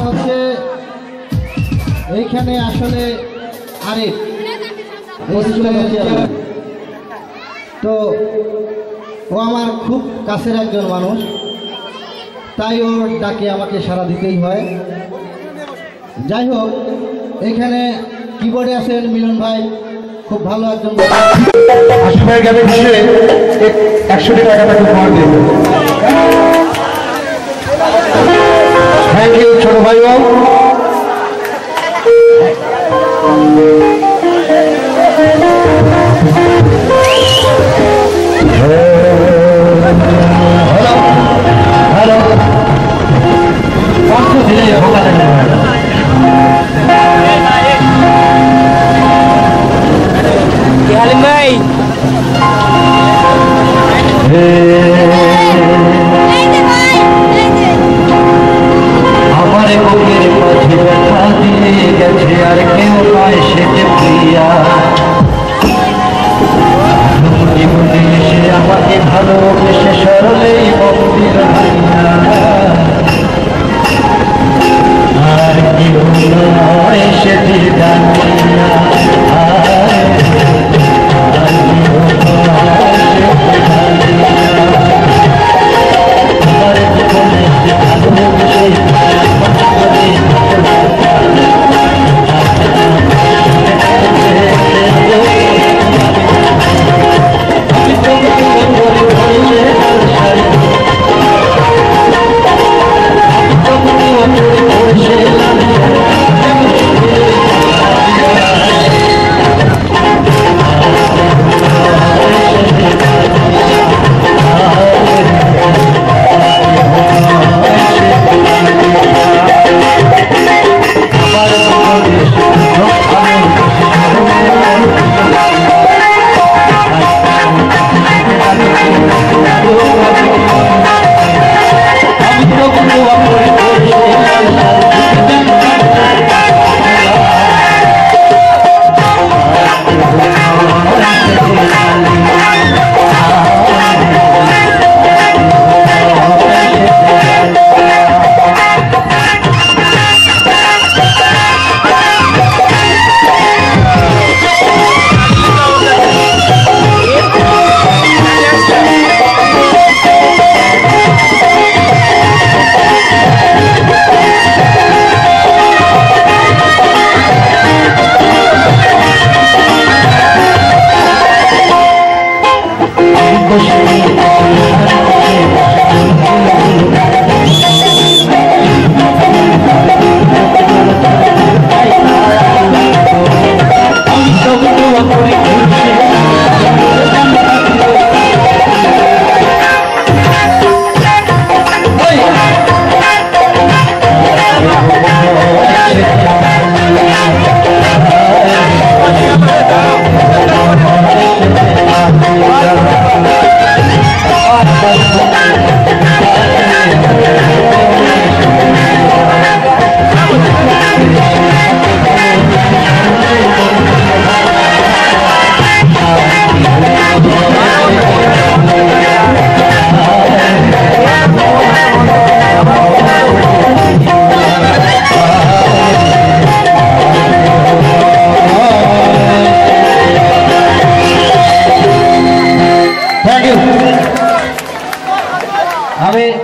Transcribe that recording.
হচ্ছে এইখানে আসলে আরিফ তো ও আমার খুব কাছের একজন মানুষ, তাই ওর ডাকে আমাকে সাড়া দিতেই হয়। যাই হোক, এখানে কিবোর্ডে আছেন মিলন ভাই, খুব ভালো একজন। 100 টাকা থ্যাংক ইউ ছোট ভাই। হ্যালো ভাই আমার বুকের মাঝে ব্যথা দিয়ে গেছে আর কেউ নয় সেটা প্রিয়া। জীবনে এসে আমাকে ভালোবেসে সরলেই মন্দির